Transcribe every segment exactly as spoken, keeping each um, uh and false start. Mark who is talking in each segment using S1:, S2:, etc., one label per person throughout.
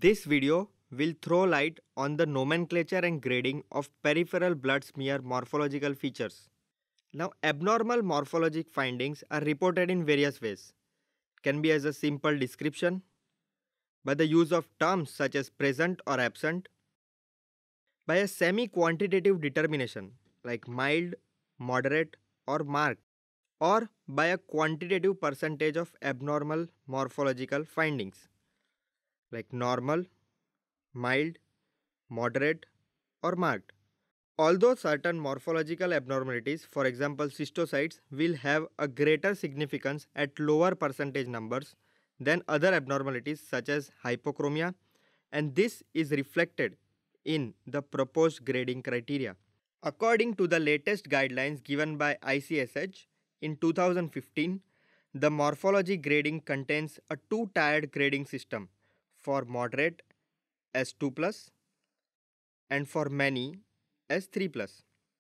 S1: This video will throw light on the nomenclature and grading of peripheral blood smear morphological features. Now, abnormal morphologic findings are reported in various ways. It can be as a simple description, by the use of terms such as present or absent, by a semi-quantitative determination like mild, moderate, or marked, or by a quantitative percentage of abnormal morphological findings like normal, mild, moderate, or marked. Although certain morphological abnormalities, for example cystocytes, will have a greater significance at lower percentage numbers than other abnormalities such as hypochromia, and this is reflected in the proposed grading criteria. According to the latest guidelines given by I C S H in two thousand fifteen, the morphology grading contains a two-tiered grading system for moderate as two plus and for many as three plus.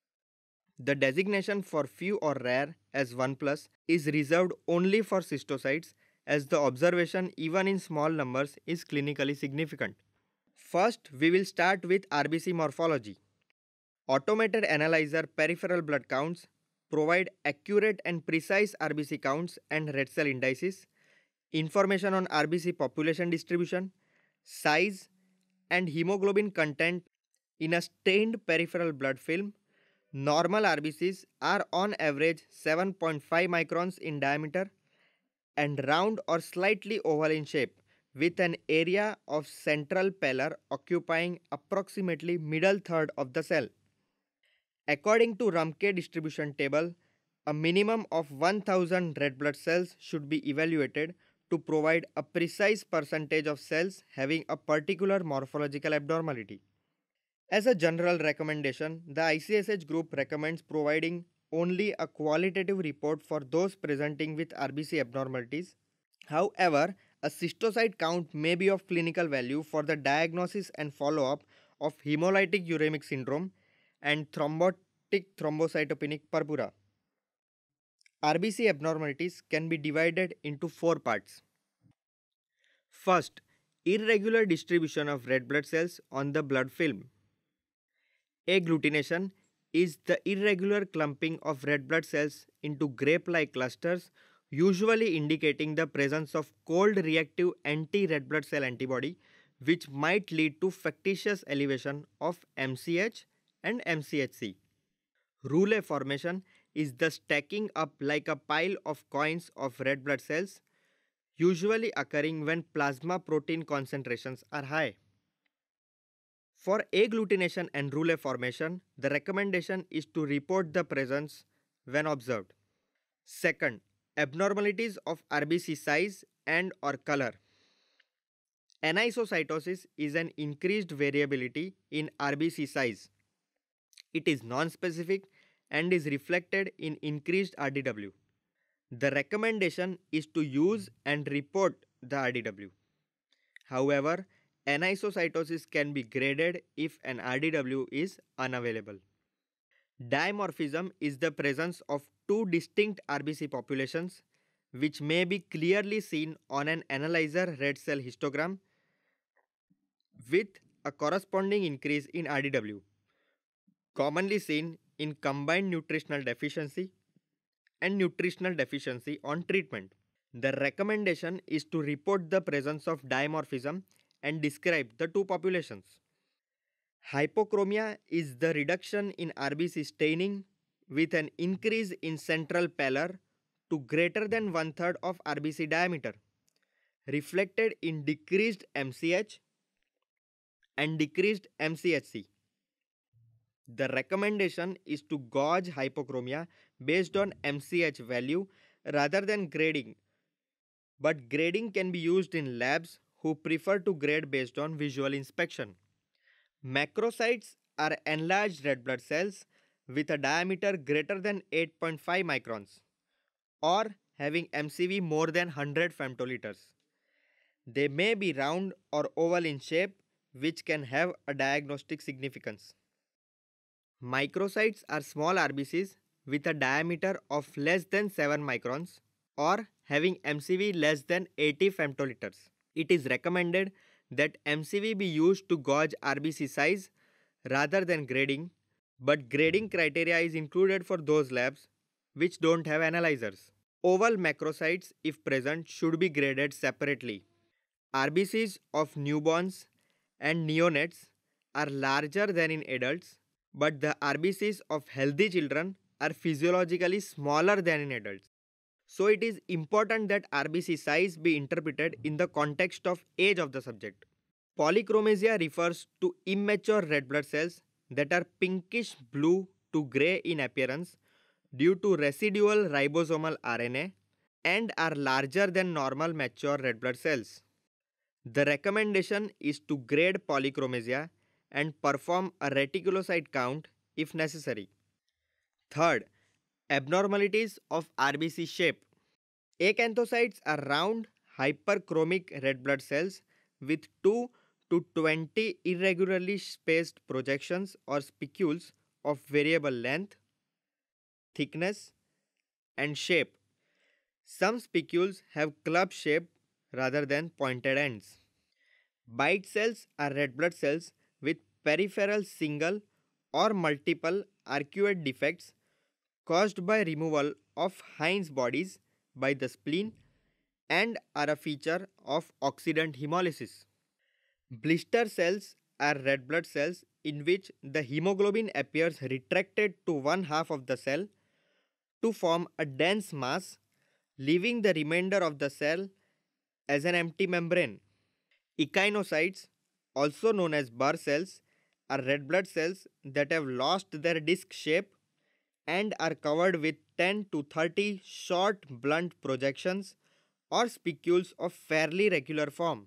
S1: The designation for few or rare as one plus is reserved only for cystocytes, as the observation even in small numbers is clinically significant. First, we will start with R B C morphology. Automated analyzer peripheral blood counts provide accurate and precise R B C counts and red cell indices, information on R B C population distribution, size, and hemoglobin content in a stained peripheral blood film. Normal R B Cs are on average seven point five microns in diameter and round or slightly oval in shape, with an area of central pallor occupying approximately middle third of the cell. According to Rumpke distribution table, a minimum of one thousand red blood cells should be evaluated to provide a precise percentage of cells having a particular morphological abnormality. As a general recommendation, the I C S H group recommends providing only a qualitative report for those presenting with R B C abnormalities. However, a cystocyte count may be of clinical value for the diagnosis and follow-up of hemolytic uremic syndrome and thrombotic thrombocytopenic purpura. R B C abnormalities can be divided into four parts. First, irregular distribution of red blood cells on the blood film. Agglutination is the irregular clumping of red blood cells into grape-like clusters, usually indicating the presence of cold reactive anti-red blood cell antibody, which might lead to factitious elevation of M C H and M C H C. Rouleau formation is the stacking up like a pile of coins of red blood cells, usually occurring when plasma protein concentrations are high. For agglutination and rouleau formation, the recommendation is to report the presence when observed. Second, abnormalities of R B C size and or color. Anisocytosis is an increased variability in R B C size. It is non-specific and is reflected in increased R D W. The recommendation is to use and report the R D W. However, anisocytosis can be graded if an R D W is unavailable. Dimorphism is the presence of two distinct R B C populations, which may be clearly seen on an analyzer red cell histogram with a corresponding increase in R D W, commonly seen in combined nutritional deficiency and nutritional deficiency on treatment. The recommendation is to report the presence of dimorphism and describe the two populations. Hypochromia is the reduction in R B C staining with an increase in central pallor to greater than one third of R B C diameter, reflected in decreased M C H and decreased M C H C. The recommendation is to gauge hypochromia based on M C H value rather than grading, but grading can be used in labs who prefer to grade based on visual inspection. Macrocytes are enlarged red blood cells with a diameter greater than eight point five microns or having M C V more than one hundred femtoliters. They may be round or oval in shape, which can have a diagnostic significance. Microcytes are small R B Cs with a diameter of less than seven microns or having M C V less than eighty femtoliters. It is recommended that M C V be used to gauge R B C size rather than grading, but grading criteria is included for those labs which don't have analyzers. Oval macrocytes, if present, should be graded separately. R B Cs of newborns and neonates are larger than in adults, but the R B Cs of healthy children are physiologically smaller than in adults. So it is important that R B C size be interpreted in the context of age of the subject. Polychromasia refers to immature red blood cells that are pinkish blue to grey in appearance due to residual ribosomal R N A and are larger than normal mature red blood cells. The recommendation is to grade polychromasia and perform a reticulocyte count if necessary. Third, abnormalities of R B C shape. Acanthocytes are round, hyperchromic red blood cells with two to twenty irregularly spaced projections or spicules of variable length, thickness, and shape. Some spicules have club shape rather than pointed ends. Bite cells are red blood cells with peripheral single or multiple arcuate defects caused by removal of Heinz bodies by the spleen and are a feature of oxidant hemolysis. Blister cells are red blood cells in which the hemoglobin appears retracted to one half of the cell to form a dense mass, leaving the remainder of the cell as an empty membrane. Echinocytes, also known as Burr cells, are red blood cells that have lost their disc shape and are covered with ten to thirty short blunt projections or spicules of fairly regular form.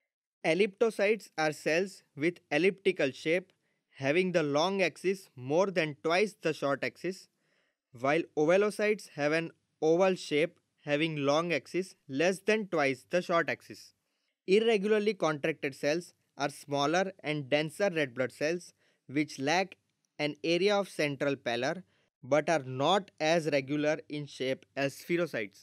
S1: Elliptocytes are cells with elliptical shape having the long axis more than twice the short axis, while ovalocytes have an oval shape having long axis less than twice the short axis. Irregularly contracted cells are smaller and denser red blood cells which lack an area of central pallor but are not as regular in shape as spherocytes.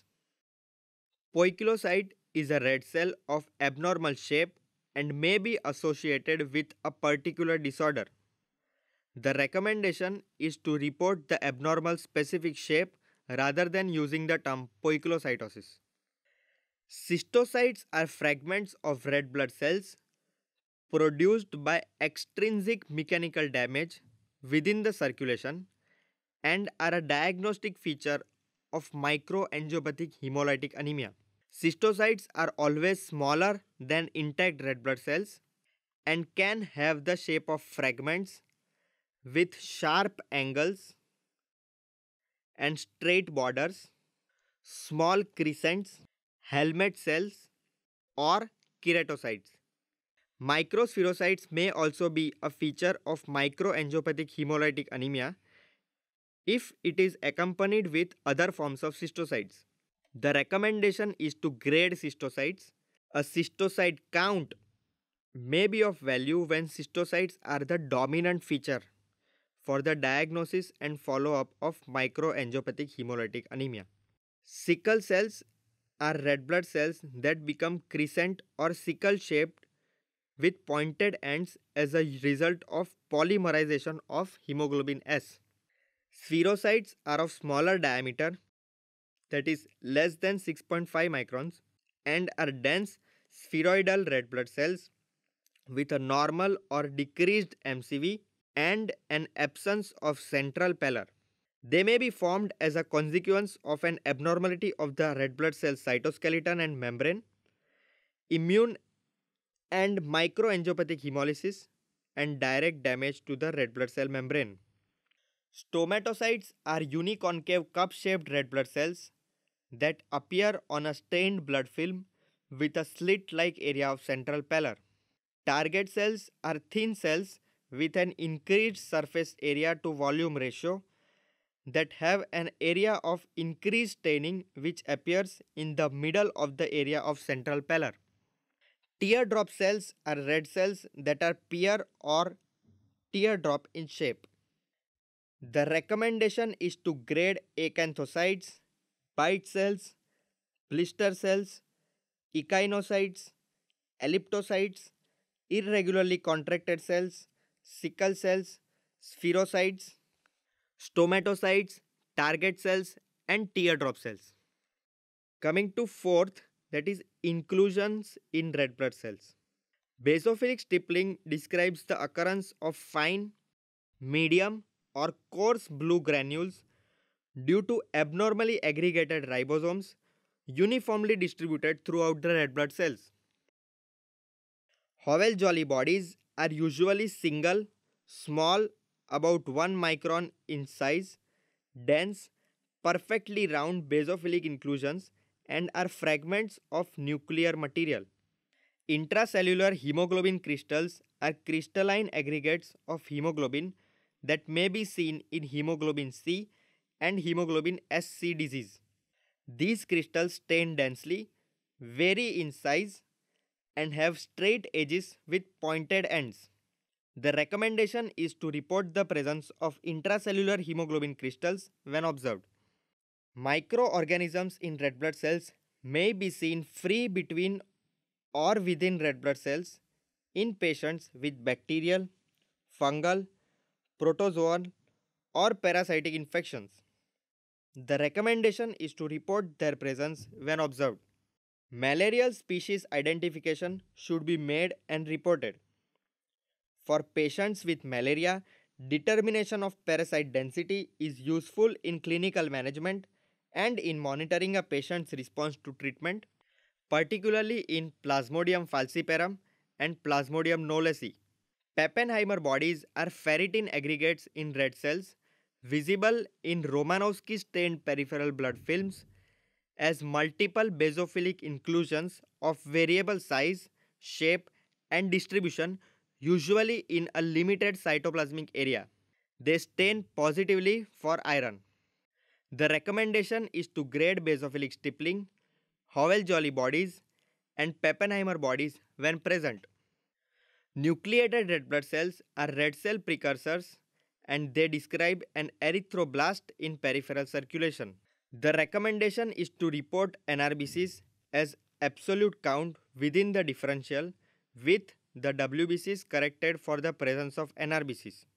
S1: Poikilocyte is a red cell of abnormal shape and may be associated with a particular disorder. The recommendation is to report the abnormal specific shape rather than using the term poikilocytosis. Cystocytes are fragments of red blood cells produced by extrinsic mechanical damage within the circulation and are a diagnostic feature of microangiopathic hemolytic anemia. Cystocytes are always smaller than intact red blood cells and can have the shape of fragments with sharp angles and straight borders, small crescents, helmet cells, or keratocytes. Microspherocytes may also be a feature of microangiopathic hemolytic anemia if it is accompanied with other forms of cystocytes. The recommendation is to grade cystocytes. A cystocyte count may be of value when cystocytes are the dominant feature for the diagnosis and follow-up of microangiopathic hemolytic anemia. Sickle cells are red blood cells that become crescent or sickle shaped with pointed ends as a result of polymerization of hemoglobin S. Spherocytes are of smaller diameter, that is less than six point five microns, and are dense spheroidal red blood cells with a normal or decreased M C V and an absence of central pallor. They may be formed as a consequence of an abnormality of the red blood cell cytoskeleton and membrane, immune and microangiopathic hemolysis, and direct damage to the red blood cell membrane. Stomatocytes are uniconcave cup-shaped red blood cells that appear on a stained blood film with a slit-like area of central pallor. Target cells are thin cells with an increased surface area to volume ratio that have an area of increased staining which appears in the middle of the area of central pallor. Teardrop cells are red cells that are pear or teardrop in shape. The recommendation is to grade acanthocytes, bite cells, blister cells, echinocytes, elliptocytes, irregularly contracted cells, sickle cells, spherocytes, stomatocytes, target cells, and teardrop cells. Coming to fourth, that is inclusions in red blood cells. Basophilic stippling describes the occurrence of fine, medium, or coarse blue granules due to abnormally aggregated ribosomes uniformly distributed throughout the red blood cells. Howell-Jolly bodies are usually single, small, about one micron in size, dense, perfectly round basophilic inclusions, and are fragments of nuclear material. Intracellular hemoglobin crystals are crystalline aggregates of hemoglobin that may be seen in hemoglobin C and hemoglobin S C disease. These crystals stain densely, vary in size, and have straight edges with pointed ends. The recommendation is to report the presence of intracellular hemoglobin crystals when observed. Microorganisms in red blood cells may be seen free between or within red blood cells in patients with bacterial, fungal, protozoal, or parasitic infections. The recommendation is to report their presence when observed. Malarial species identification should be made and reported. For patients with malaria, determination of parasite density is useful in clinical management and in monitoring a patient's response to treatment, particularly in Plasmodium falciparum and Plasmodium knowlesi. Pappenheimer bodies are ferritin aggregates in red cells, visible in Romanowsky stained peripheral blood films as multiple basophilic inclusions of variable size, shape, and distribution, usually in a limited cytoplasmic area. They stain positively for iron. The recommendation is to grade basophilic stippling, Howell-Jolly bodies, and Pappenheimer bodies when present. Nucleated red blood cells are red cell precursors and they describe an erythroblast in peripheral circulation. The recommendation is to report N R B Cs as absolute count within the differential with the W B Cs corrected for the presence of N R B Cs.